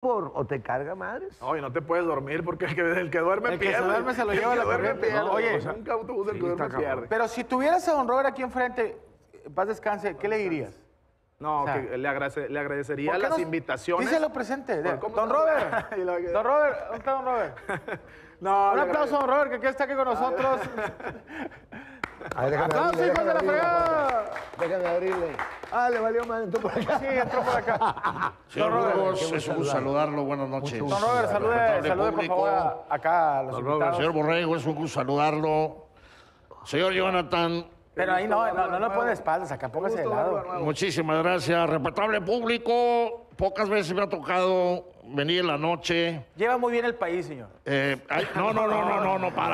fútbol o te carga madres. Oye, no te puedes dormir porque el que duerme pierde. El que se duerme se lo lleva la corriente. No, Oye, o sea, nunca autobús el que duerme pierde. pero si tuvieras a don Robert aquí enfrente, paz descanse, ¿qué le dirías? No, o sea, que le agradecería ¿por qué las no? invitaciones. Díselo presente. ¿Cómo Don está? Robert. Y lo- Don Robert, ¿dónde está don Robert? No, Un le aplauso a don Robert, que está aquí con nosotros. Ay, déjame ¡Aplausos, abrirle, hijos de la déjame abrirle. fregada! Déjame abrirle. Ah, le valió mal, entró por acá. Sí, entró por acá. Señor Don Robert, Burgos, es un gusto saludarlo. Buenas noches. Don Robert, salude por favor acá a los invitados. Señor Borrego, es un gusto saludarlo. Señor Jonathan, Pero ahí no le pone espaldas, acá póngase de lado. muchísimas gracias. Respetable público, pocas veces me ha tocado venir en la noche. Lleva muy bien el país, señor. No, para,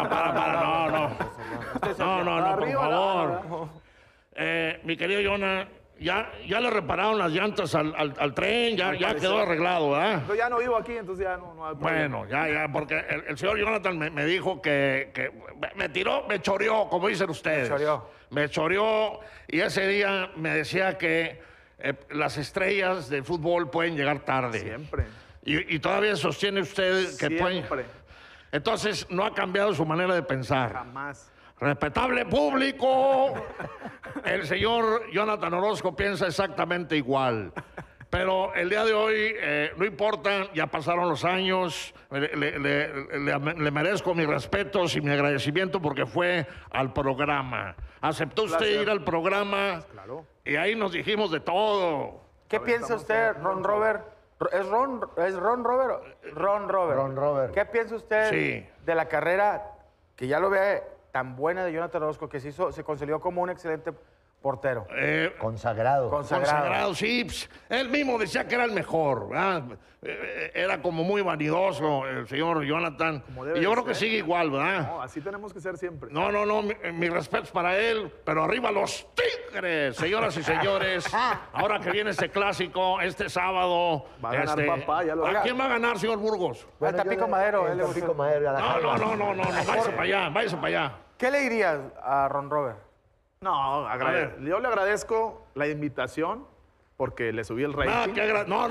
no, por favor. Mi querido Jonah, ya le repararon las llantas al tren, ya quedó arreglado, ¿verdad? Yo ya no vivo aquí, entonces ya no hay problema. Bueno, ya, porque el señor Jonathan me dijo que me choreó, como dicen ustedes. Me choreó, y ese día me decía que las estrellas del fútbol pueden llegar tarde. Siempre. Y todavía sostiene usted que pueden... Siempre. Entonces, no ha cambiado su manera de pensar. Jamás. Respetable público, el señor Jonathan Orozco piensa exactamente igual. Pero el día de hoy, no importa, ya pasaron los años, le merezco mis respetos y mi agradecimiento porque fue al programa. Aceptó usted ir al programa, Claro. y ahí nos dijimos de todo. ¿Qué piensa usted, Ron Robert? ¿Es Ron Robert? Ron Robert. Ron Robert. ¿Qué piensa usted Sí. de la carrera que ya lo ve tan buena de Jonathan Orozco, que se consolidó como un excelente portero? Consagrado. Consagrado, sí. Él mismo decía que era el mejor, ¿verdad? Era como muy vanidoso el señor Jonathan. debe Y yo de creo que ser. sigue igual, ¿verdad? No, así tenemos que ser siempre. No, mi respeto es para él, pero arriba los Tigres, señoras y señores. Ahora que viene este clásico, este sábado. Va a ganar papá, ya lo ¿A oiga. quién va a ganar, señor Burgos? Al Tampico Madero. El Tampico Madero. a la Jaiba. No, váyase para allá. ¿Qué le dirías a Ron Robert? No, ver. yo le agradezco la invitación porque le subí el rating. No.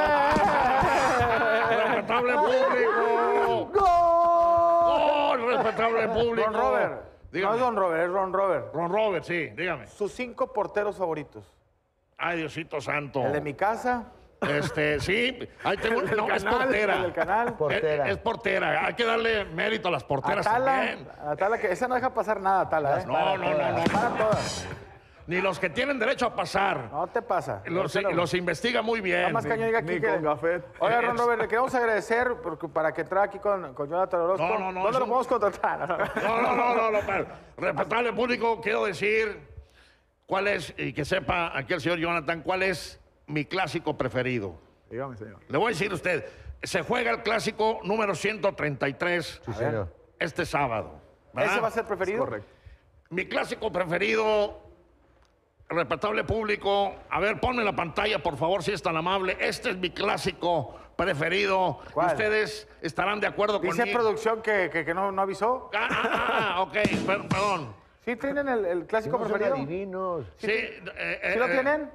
Respetable público. ¡Gol! Respetable público. Ron Robert. Dígame. No es Don Robert, es Ron Robert. Ron Robert, sí, dígame. Sus 5 porteros favoritos. Ay, Diosito santo. El de mi casa, Sí, ahí tengo. No, es portera. el del canal. Portera. Es portera. Hay que darle mérito a las porteras también. Atala, que esa no deja pasar nada, Atala, ¿eh? No. Para todas. Ni los que tienen derecho a pasar. No te pasa. Los investiga muy bien. Nada más cañón diga aquí Ni que... con gafet. Oiga, Ron Robert, le queremos agradecer para que entrara aquí con Jonathan Orozco. No, ¿Dónde eso- lo podemos contratar? No, pero respetable público, quiero decir cuál es, y que sepa aquí el señor Jonathan, cuál es mi clásico preferido. Dígame, señor. Le voy a decir a usted, se juega el clásico número 133 Sí, señor. este sábado. ¿verdad? ¿Ese va a ser preferido? Correcto. Mi clásico preferido, respetable público, a ver, ponme la pantalla, por favor, si es tan amable. Este es mi clásico preferido. ¿Cuál? Ustedes estarán de acuerdo Dice conmigo. producción que no avisó. Ok, perdón. ¿Sí tienen el clásico No son preferido? adivinos. Sí, ¿Sí lo tienen?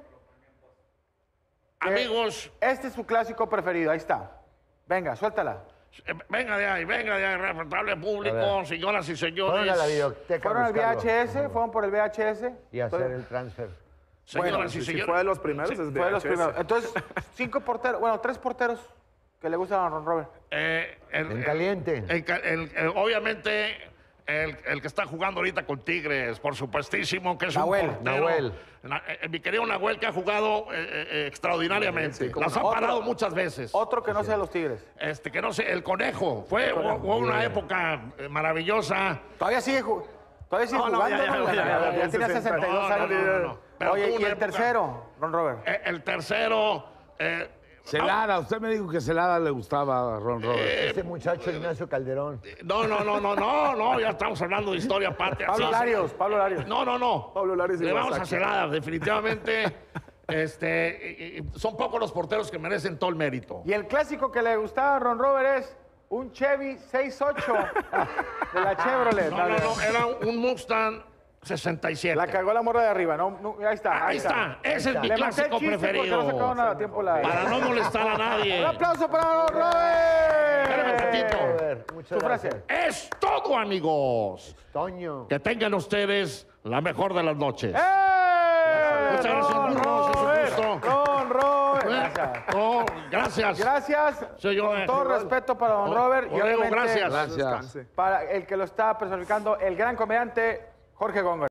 amigos, Este es su clásico preferido, ahí está. Venga, suéltala. venga de ahí, respetable A público, ver. señoras y Fueron señores. a la biblioteca. Fueron a al buscarlo. VHS, fueron por el VHS. Y hacer el transfer. Señoras y Si señores. fue de los primeros, es de Fue de los VHS. primeros. Entonces, 5 porteros, bueno, 3 porteros que le gustan a Ron Robert. En caliente. Obviamente, el que está jugando ahorita con Tigres, por supuestísimo, que es Nahuel. un portero. Nahuel. Mi querido Nahuel, que ha jugado extraordinariamente. Sí, cómo Las ha no. parado Otro. muchas veces. Otro que no sea de los Tigres. Que no sé, el conejo. Hubo una época maravillosa. Todavía sigue jugando, ¿no? Ya tiene 62 años. no. Pero Oye, tuvo ¿y una el época- tercero, Ron Robert? El tercero. Celada, usted me dijo que Celada le gustaba a Ron Robert. Ese muchacho Ignacio Calderón. No, ya estamos hablando de historia patria. Pablo Sí, Larios, Pablo Larios. No. Pablo Larios y Le vamos a Guasaca. Celada, definitivamente. Son pocos los porteros que merecen todo el mérito. Y el clásico que le gustaba a Ron Robert es un Chevy 6.8 de la Chevrolet. No, era un Mustang 67. La cagó la morra de arriba, ¿no? Ahí está. Ahí está. Ese es mi Le maté el clásico chiste preferido. porque no sacaron a tiempo la... Para no molestar a nadie. ¡Un aplauso para Espérame Robert! tantito. Robert, muchas Su frase. gracias. Es todo, amigos. Toño. Que tengan ustedes la mejor de las noches. Muchas gracias, burros, es un gusto. Don Robert. Gracias. Oh, gracias. Gracias. Soy yo, Con todo respeto para don Robert. Y Rodrigo, obviamente gracias. Gracias. Descanse. para el que lo está personificando, el gran comediante Jorge Góngora.